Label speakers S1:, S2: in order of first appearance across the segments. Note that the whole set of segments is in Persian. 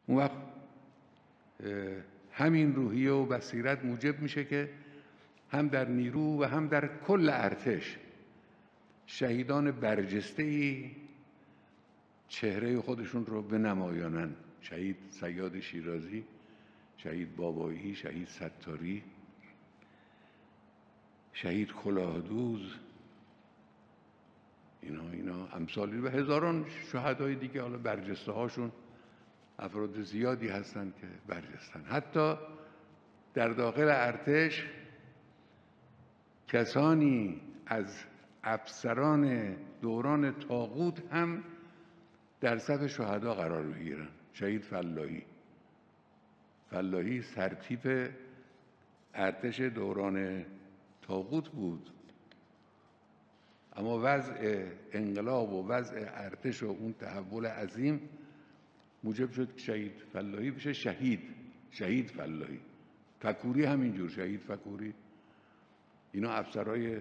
S1: اون وقت همین روحیه و بصیرت موجب میشه که هم در نیرو و هم در کل ارتش شهیدان برجسته‌ای چهره خودشون رو بنمایانن. شهید صیاد شیرازی، شهید بابایی، شهید ستاری، شهید کلاهدوز، اینا امثالی و هزاران شهدای دیگه. حالا برجسته هاشون افراد زیادی هستن که برجستن. حتی در داخل ارتش کسانی از افسران دوران طاغوت هم در صف شهدا قرار میگیرن. شهید فلاحی سرتیپ ارتش دوران طاغوت بود، اما وضع انقلاب و وضع ارتش و اون تحول عظیم موجب شد که شهید فلاحی بشه شهید فلاحی. فکوری همینجور، شهید فکوری. اینا افسرهای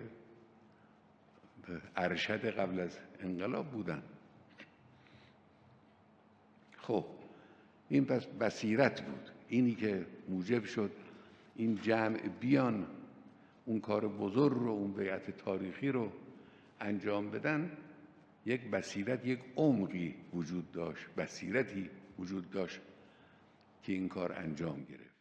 S1: ارشد قبل از انقلاب بودن. خب این پس بصیرت بود، اینی که موجب شد این جمع بیان اون کار بزرگ رو، اون بیعت تاریخی رو انجام بدن. یک بصیرت، یک عمقی وجود داشت، بصیرتی وجود داشت که این کار انجام گرفت.